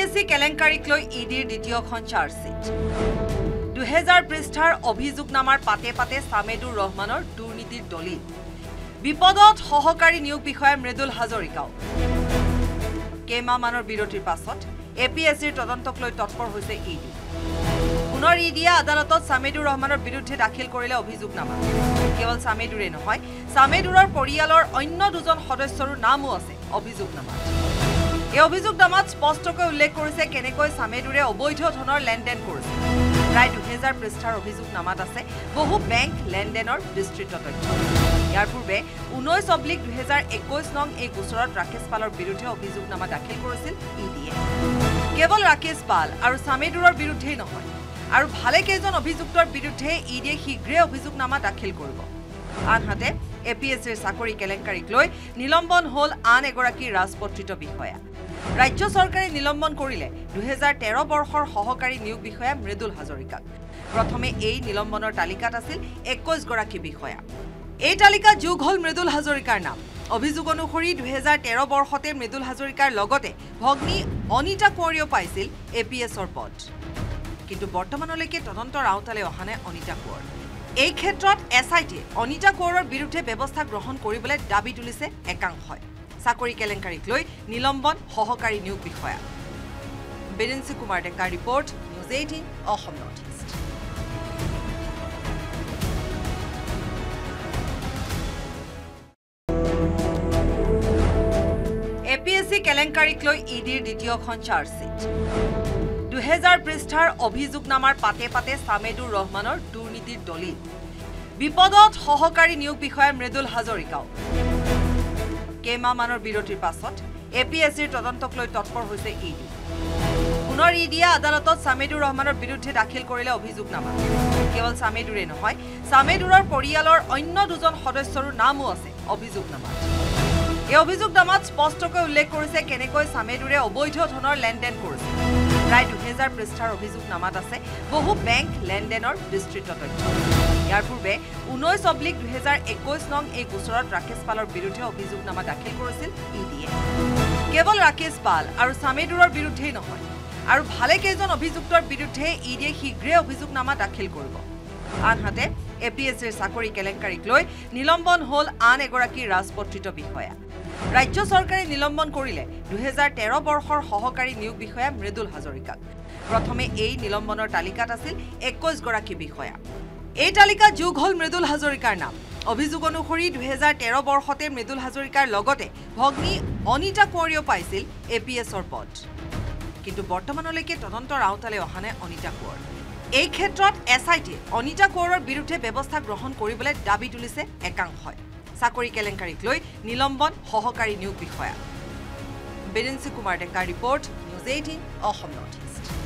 APSC কেলেংকাৰীক লৈ ইডিৰ দ্বিতীয়খন চাৰ্জশ্বিট 2000 পৃষ্ঠাৰ অভিযোগনামাৰ পাতে পাতে সামেদুৰ ৰহমানৰ দুৰ্নীতিৰ দলিল বিপদত সহকাৰী নিয়োগ বিষয়া মৃদুল হাজৰিকাও কেইমাহমানৰ বিৰতিৰ পাছত APSCৰ তদন্তক লৈ তৎপৰ হৈছে ইডি পুনৰ ইডিয়ে আদালতত সামেদুৰ ৰহমানৰ বিৰুদ্ধে দাখিল কৰিলে অভিযোগনামা কেৱল সামেদুৰে নহয় সামেদুৰৰ পৰিয়ালৰ অন্য দুজন সদস্যৰ নামও আছে অভিযোগনামাত এই অভিযোগনামাত স্পষ্টকৈ উল্লেখ কৰিছে কেনেকৈ সামেদুৰে অবৈধ ধনৰ লেনদেন কৰিছে প্ৰায় 2000 পৃষ্ঠাৰ অভিযোগনামাত আছে বহু বেংক লেনদেনৰ বিস্তৃত তথ্য ইয়াৰ পূৰ্বে 19/2021 নং এই গোচৰত ৰাকেশ পালৰ বিৰুদ্ধে অভিযোগনামা দাখিল কৰিছিল ইডিয়ে কেৱল ৰাকেশ পাল আৰু সামেদুৰৰ বিৰুদ্ধেই নহয় আৰু ভালে কেইজন অভিযুক্তৰ বিৰুদ্ধে ইডিয়ে শীঘ্ৰে অভিযোগনামা দাখিল কৰিব আনহাতে APSCৰ চাকৰি কেলেংকাৰীক লৈ নিলম্বন হল আন এগৰাকী ৰাজপত্ৰিত বিষয়া ৰাজ্য চৰকাৰে নিলম্বন কৰিলে 2013 বৰ্ষৰ সহকাৰী নিয়োগ বিষয়া মৃদুল হাজৰিকাক প্ৰথমে এই নিলম্বনৰ তালিকাত আছিল 21 গৰাকী বিষয়া এই তালিকাত যোগ হল মৃদুল হাজৰিকাৰ নাম অভিযোগ অনুসৰি 2013 বৰ্ষতে মৃদুল হাজৰিকাৰ লগতে ভগ্নী অনিতা কোঁৱৰীও পাইছিল APSৰ পদ কিন্তু বৰ্তমানলৈকে তদন্তৰ আওতালে অহা নাই অনিতা কোঁৱৰ এই ক্ষেত্ৰত SITয়ে অনিতা কোঁৱৰৰ বিৰুদ্ধে ব্যৱস্থা গ্ৰহণ কৰিবলৈ দাবী তুলিছে একাংশই চাকৰি কেলেংকাৰীক লৈ নিলম্বন সহকাৰী নিয়োগ বিষয়া বিৰেঞ্চি কুমাৰ ডেকাৰ report News 18 Assam Northeast APSC কেলেংকাৰীক লৈ ইডিৰ দ্বিতীয়খন চাৰ্জশ্বিট 2000 পৃষ্ঠাৰ অভিযোগনামাৰ পাতে পাতে সামেদুৰ ৰহমানৰ দুৰ্নীতিৰ দলিল বিপদত সহকাৰী নিয়োগ বিষয়া মৃদুল হাজৰিকাও কেইমাহমানৰ বিৰতিৰ পাছত APSCৰ তদন্তক লৈ তৎপৰ হৈছে ইডি পুনৰ ইডিয়ে আদালতত সামেদুৰ ৰহমানৰ বিৰুদ্ধে দাখিল কৰিলে অভিযোগনামা কেৱল সামেদুৰে নহয় সামেদুৰৰ পৰিয়ালৰ অন্য দুজন সদস্যৰ নামও আছে অভিযোগনামাত এই অভিযোগনামাত স্পষ্টকৈ উল্লেখ কৰিছে কেনেকৈ সামেদুৰে অবৈধ ধনৰ লেনদেন কৰিছে প্ৰায় 2000 পৃষ্ঠাৰ অভিযোগনামাত আছে বহু বেংক লেনদেনৰ বিস্তৃত তথ্য ইয়াৰ পূৰ্বে 19/2021 নং এই গোচৰত ৰাকেশ পালৰ বিৰুদ্ধে অভিযোগনামা দাখিল কৰিছিল ইডিয়ে কেৱল ৰাকেশ পাল আৰু সামেদুৰৰ বিৰুদ্ধেই নহয় আৰু ভালে কেইজন অভিযুক্তৰ বিৰুদ্ধে ইডিয়ে শীঘ্ৰে অভিযোগনামা দাখিল কৰিব আনহাতে APSCৰ চাকৰি কেলেংকাৰীক লৈ নিলম্বন হল আন এগৰাকী ৰাজপত্ৰিত বিষয়া ৰাজ্য চৰকাৰে নিলম্বন কৰিলে 2013 বৰ্ষৰ সহকাৰী নিয়োগ বিষয়া মৃদুল হাজৰিকাক প্ৰথমে এই নিলম্বনৰ তালিকাত আছিল 21 গৰাকী বিষয়া এই তালিকাত যোগ হল মৃদুল হাজৰিকাৰ নাম অভিযোগ অনুসৰি 2013 বৰ্ষতে মৃদুল হাজৰিকাৰ লগতে ভগ্নী অনিতা কোঁৱৰীও পাইছিল APSৰ পদ কিন্তু বৰ্তমানলৈকে তদন্তৰ আওতালে অহা নাই অনিতা কোঁৱৰ এই ক্ষেত্ৰত SITয়ে অনিতা কোঁৱৰৰ বিৰুদ্ধে ব্যৱস্থা গ্ৰহণ কৰিবলৈ দাবী তুলিছে একাংশই চাকৰি কেলেংকাৰীক লৈ নিলম্বন সহকাৰী নিয়োগ বিষয়া বিৰেঞ্চি কুমাৰ ডেকাৰ ৰিপৰ্ট News 18 অসম Northeast